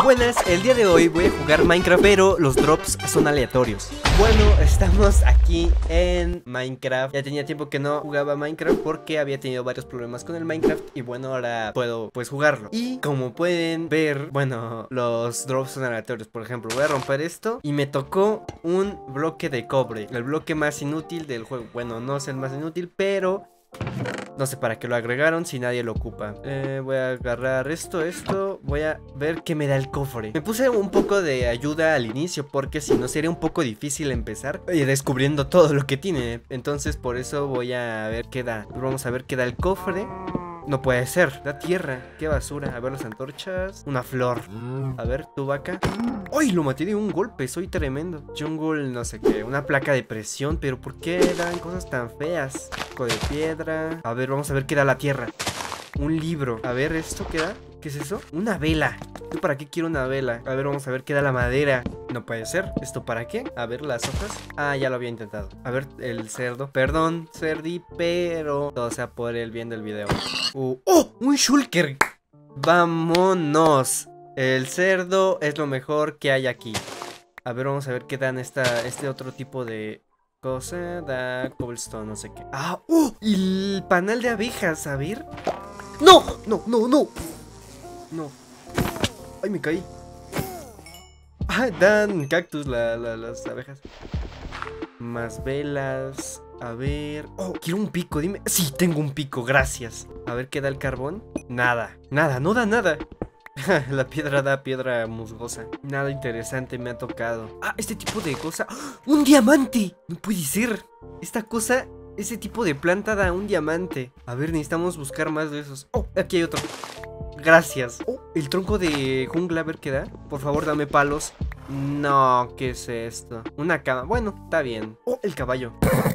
Buenas, el día de hoy voy a jugar Minecraft, pero los drops son aleatorios. Bueno, estamos aquí en Minecraft. Ya tenía tiempo que no jugaba Minecraft porque había tenido varios problemas con el Minecraft. Y bueno, ahora puedo pues jugarlo. Y como pueden ver, bueno, los drops son aleatorios. Por ejemplo, voy a romper esto y me tocó un bloque de cobre, el bloque más inútil del juego. Bueno, no es el más inútil, pero no sé para qué lo agregaron si nadie lo ocupa. Voy a agarrar esto. Voy a ver qué me da el cofre. Me puse un poco de ayuda al inicio porque si no sería un poco difícil empezar descubriendo todo lo que tiene. Entonces por eso voy a ver qué da. Vamos a ver qué da el cofre. No puede ser, da tierra, qué basura. A ver las antorchas, una flor. A ver, tu vaca. ¡Ay! Lo maté de un golpe, soy tremendo. Jungle, no sé qué, una placa de presión. Pero ¿por qué dan cosas tan feas? Pico de piedra. A ver, vamos a ver qué da la tierra. Un libro, a ver, ¿esto qué da? ¿Qué es eso? Una vela. ¿Yo para qué quiero una vela? A ver, vamos a ver qué da la madera. No puede ser. ¿Esto para qué? A ver, las hojas. Ah, ya lo había intentado. A ver, el cerdo. Perdón, cerdi, pero todo sea por el bien del video. ¡Oh! ¡Un shulker! ¡Vámonos! El cerdo es lo mejor que hay aquí. A ver, vamos a ver qué dan este otro tipo de cosa. Da cobblestone, no sé qué. ¡Ah! ¡Oh! Y el panal de abejas, a ver. ¡No! ¡No, no, no! No. ¡Ay, me caí! Ah, dan cactus las abejas. Más velas. A ver. Oh, quiero un pico, dime. Sí, tengo un pico, gracias. A ver, ¿qué da el carbón? Nada, nada, no da nada. La piedra da piedra musgosa. Nada interesante me ha tocado. Ah, este tipo de cosa. ¡Oh! ¡Un diamante! No puede ser. Esta cosa, ese tipo de planta da un diamante. A ver, necesitamos buscar más de esos. Oh, aquí hay otro. Gracias. Oh, el tronco de jungla, a ver qué da. Por favor, dame palos. No, ¿qué es esto? Una cama. Bueno, está bien. Oh, el caballo.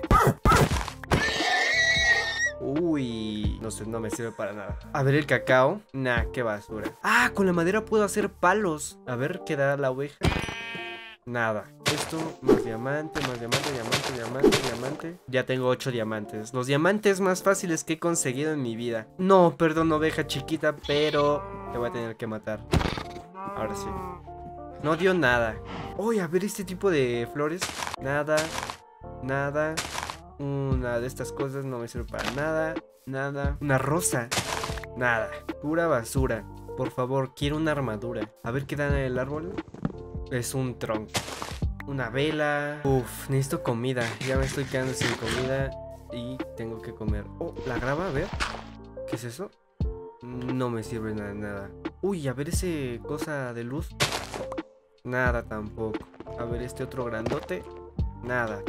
Uy, no sé, no me sirve para nada. A ver el cacao. Nah, qué basura. Ah, con la madera puedo hacer palos. A ver, ¿qué da la oveja? Nada. Esto, más diamante, diamante. Ya tengo 8 diamantes. Los diamantes más fáciles que he conseguido en mi vida. No, perdón, oveja chiquita, pero te voy a tener que matar. Ahora sí. No dio nada. Uy, a ver este tipo de flores. Nada. Nada. Una de estas cosas no me sirve para nada. Nada. Una rosa. Nada. Pura basura. Por favor, quiero una armadura. A ver qué da en el árbol. Es un tronco. Una vela. Uf, necesito comida. Ya me estoy quedando sin comida y tengo que comer. Oh, la grava, a ver. ¿Qué es eso? No me sirve nada, nada. Uy, a ver ese cosa de luz. Nada tampoco. A ver este otro grandote. Nada.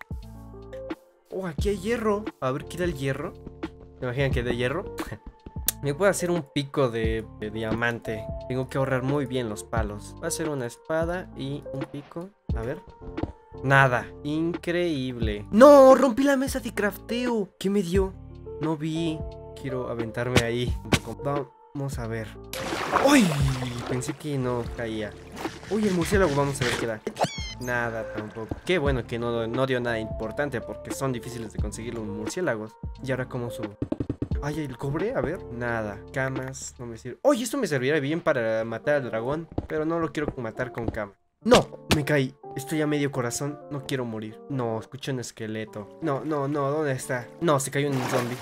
Oh, aquí hay hierro. A ver, ¿qué da el hierro? ¿Me imaginan que de hierro? Me puedo hacer un pico de diamante. Tengo que ahorrar muy bien los palos. Va a ser una espada y un pico. A ver. Nada. Increíble. ¡No! Rompí la mesa de crafteo. ¿Qué me dio? No vi. Quiero aventarme ahí un poco. Vamos a ver. ¡Uy! Pensé que no caía. Uy, el murciélago. Vamos a ver qué da. Nada tampoco. Qué bueno que no dio nada importante porque son difíciles de conseguir los murciélagos. ¿Y ahora cómo subo? Ay, el cobre, a ver. Nada, camas, no me sirve. Oye, esto me serviría bien para matar al dragón, pero no lo quiero matar con cama. No, me caí. Estoy a medio corazón, no quiero morir. No, escucho un esqueleto. No, ¿dónde está? No, se cayó un zombie.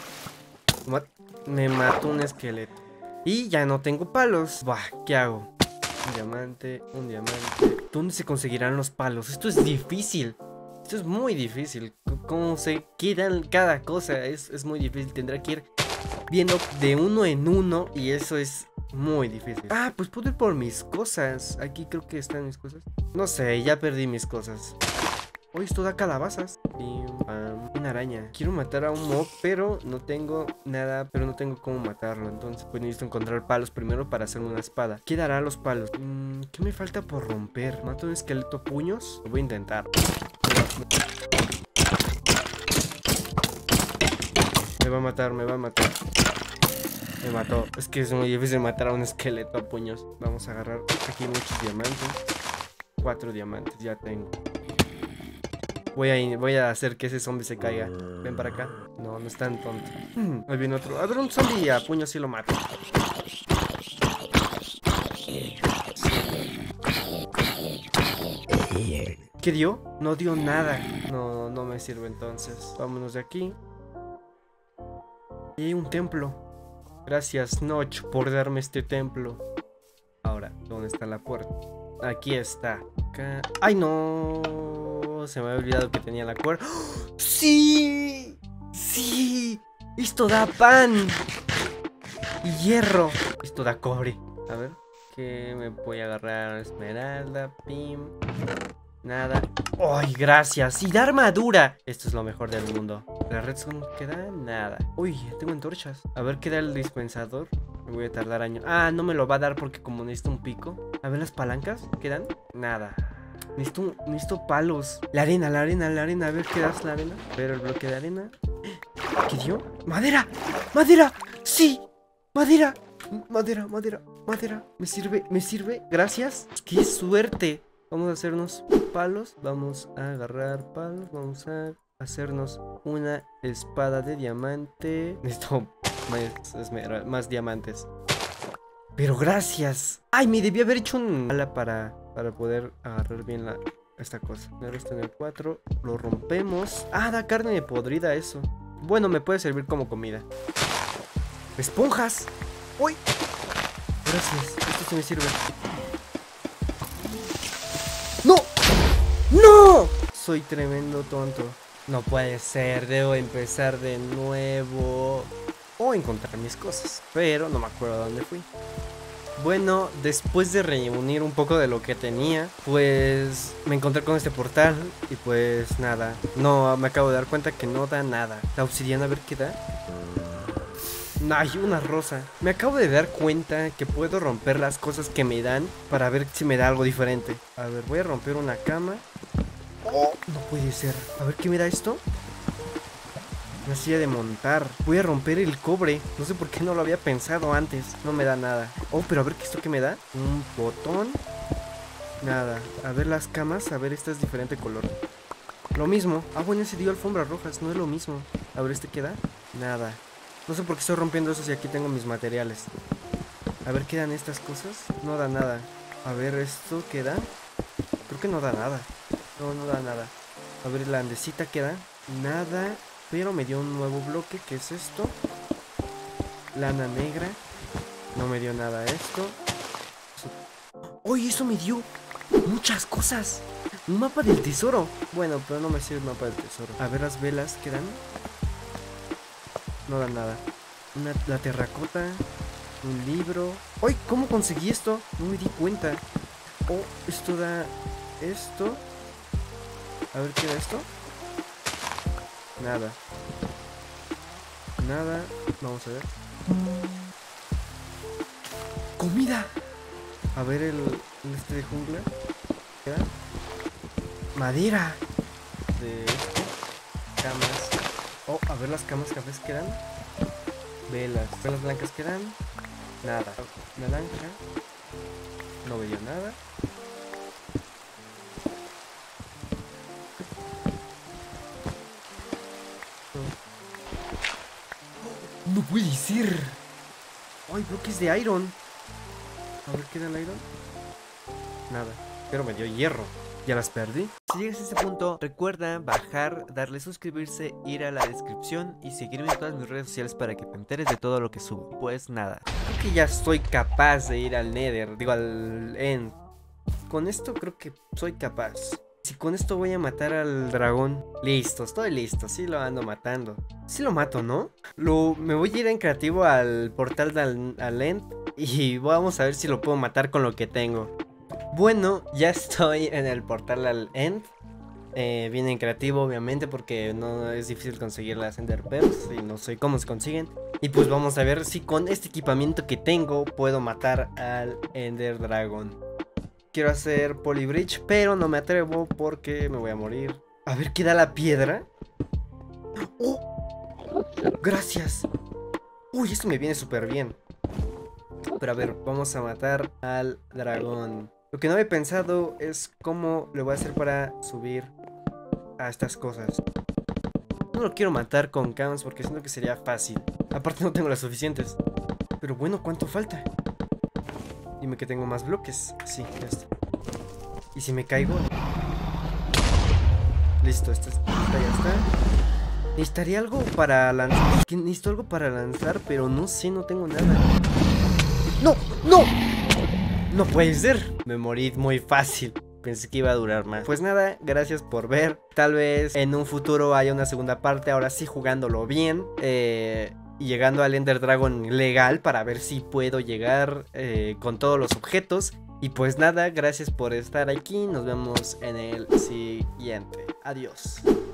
Me mató un esqueleto. Y ya no tengo palos. Bah, ¿qué hago? Un diamante. ¿Dónde se conseguirán los palos? Esto es difícil. Esto es muy difícil. ¿Cómo se quedan cada cosa? Es muy difícil. Tendré que ir viendo de uno en uno. Y eso es muy difícil. Ah, pues puedo ir por mis cosas. Aquí creo que están mis cosas. No sé, ya perdí mis cosas. Oh, esto da calabazas. Una araña. Quiero matar a un mob, pero no tengo nada. Pero no tengo cómo matarlo. Entonces pues necesito encontrar palos primero para hacer una espada. ¿Qué dará los palos? ¿Qué me falta por romper? ¿Mato un esqueleto a puños? Lo voy a intentar. Me va a matar. Me mató. Es que es muy difícil matar a un esqueleto a puños. Vamos a agarrar aquí muchos diamantes. 4 diamantes, ya tengo. Voy a hacer que ese zombie se caiga. Ven para acá. No, no es tan tonto. Ahí viene otro. A ver, un zombie a puños sí lo mato. ¿Qué dio? No dio nada. No, no me sirve entonces. Vámonos de aquí. Y hay un templo. Gracias, Notch, por darme este templo. Ahora, ¿dónde está la puerta? Aquí está. Acá. ¡Ay, no! Se me había olvidado que tenía la cuerda. ¡Oh! ¡Sí! ¡Sí! Esto da pan. Y hierro. Esto da cobre. A ver. ¿Qué me voy a agarrar? Esmeralda. Pim. Nada. ¡Ay, gracias! ¡Y da armadura! Esto es lo mejor del mundo. La redstone queda nada. Uy, tengo antorchas. A ver qué da el dispensador. Me voy a tardar años. Ah, no me lo va a dar porque como necesito un pico. A ver las palancas. ¿Quedan? Nada. Necesito palos. La arena. A ver qué das la arena. Pero el bloque de arena. ¿Qué dio? ¡Madera! ¡Madera! ¡Sí! ¡Madera! ¡Madera! Me sirve. Gracias. ¡Qué suerte! Vamos a hacernos palos. Vamos a agarrar palos. Vamos a hacernos una espada de diamante. Necesito más diamantes. Pero gracias. Ay, me debí haber hecho un ala para poder agarrar bien esta cosa. Ahora está en el 4. Lo rompemos. Ah, da carne podrida eso. Bueno, me puede servir como comida. ¡Esponjas! ¡Uy! Gracias. Esto sí me sirve. ¡No! ¡No! Soy tremendo tonto. No puede ser. Debo empezar de nuevo. O encontrar mis cosas. Pero no me acuerdo a dónde fui. Bueno, después de reunir un poco de lo que tenía, pues me encontré con este portal. Y pues nada. No, me acabo de dar cuenta que no da nada. La obsidiana, a ver qué da. Ay, una rosa. Me acabo de dar cuenta que puedo romper las cosas que me dan para ver si me da algo diferente. A ver, voy a romper una cama. Oh, no puede ser. A ver, ¿qué me da esto? Una silla de montar. Voy a romper el cobre. No sé por qué no lo había pensado antes. No me da nada. Oh, pero a ver, ¿esto qué me da? Un botón. Nada. A ver las camas. A ver, esta es diferente color. Lo mismo. Ah, bueno, ese dio alfombras rojas. No es lo mismo. A ver, ¿este qué da? Nada. No sé por qué estoy rompiendo eso si aquí tengo mis materiales. A ver, ¿qué dan estas cosas? No da nada. A ver, ¿esto qué da? Creo que no da nada. No da nada. A ver, la andesita queda. Nada. Pero me dio un nuevo bloque. ¿Qué es esto? Lana negra. No me dio nada esto. ¡Uy! Eso me dio muchas cosas. Un mapa del tesoro. Bueno, pero no me sirve el mapa del tesoro. A ver, las velas quedan. No dan nada. La terracota. Un libro. ¡Ay! ¿Cómo conseguí esto? No me di cuenta. Oh, esto da esto. A ver, ¿qué da esto? Nada. Nada. Vamos a ver. ¡Comida! A ver el este de jungla. ¿Qué da? Madera. De esto. Camas. Oh, a ver las camas cafés quedan. Velas blancas quedan. Nada. Naranja. No veo nada. No puede ser. Ay, bloques de iron. A ver, ¿qué da el iron? Nada. Pero me dio hierro. Ya las perdí. Si llegas a este punto, recuerda bajar, darle suscribirse, ir a la descripción y seguirme en todas mis redes sociales para que te enteres de todo lo que subo. Pues nada, creo que ya soy capaz de ir al Nether, digo al End. Con esto creo que soy capaz. Si con esto voy a matar al dragón, listo, estoy listo, sí lo ando matando. Sí lo mato, ¿no? Me voy a ir en creativo al portal al End y vamos a ver si lo puedo matar con lo que tengo. Bueno, ya estoy en el portal al End. Viene en creativo, obviamente, porque no es difícil conseguir las Ender Pearls y no sé cómo se consiguen. Y pues vamos a ver si con este equipamiento que tengo puedo matar al Ender Dragon. Quiero hacer Polybridge, pero no me atrevo porque me voy a morir. A ver, ¿qué da la piedra? ¡Oh! ¡Gracias! Uy, esto me viene súper bien. Pero a ver, vamos a matar al dragón. Lo que no había pensado es cómo le voy a hacer para subir a estas cosas. No lo quiero matar con camas porque siento que sería fácil. Aparte no tengo las suficientes. Pero bueno, ¿cuánto falta? Dime que tengo más bloques. Sí, ya está. ¿Y si me caigo? Listo, esta ya está. Necesitaría algo para lanzar. Es que necesito algo para lanzar, pero no sé, no tengo nada. ¡No! ¡No! No puede ser. Me morí muy fácil. Pensé que iba a durar más. Pues nada, gracias por ver. Tal vez en un futuro haya una segunda parte. Ahora sí jugándolo bien. Y llegando al Ender Dragon legal. Para ver si puedo llegar con todos los objetos. Y pues nada, gracias por estar aquí. Nos vemos en el siguiente. Adiós.